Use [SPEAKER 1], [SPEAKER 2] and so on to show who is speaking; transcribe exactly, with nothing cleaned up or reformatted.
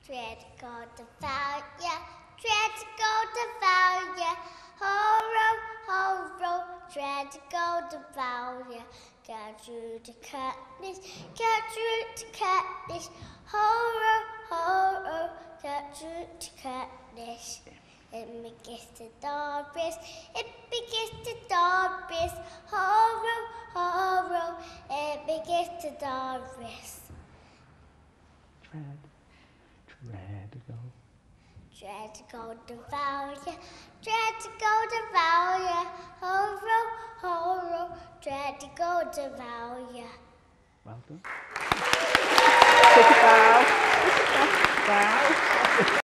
[SPEAKER 1] Dread to go to failure, dread to go to failure, horror, horror, dread to go to failure. Get through to Katniss, get through to Katniss, horror, horror, get through to Katniss. It begins to Doris, it begins to Doris, horror, horror, it begins to Doris.
[SPEAKER 2] Dread, dread to go.
[SPEAKER 1] Dread to go to failure, dread to go to failure, horror, horror, dread to go to failure.
[SPEAKER 2] Well done.
[SPEAKER 3] Take a bow. Bow.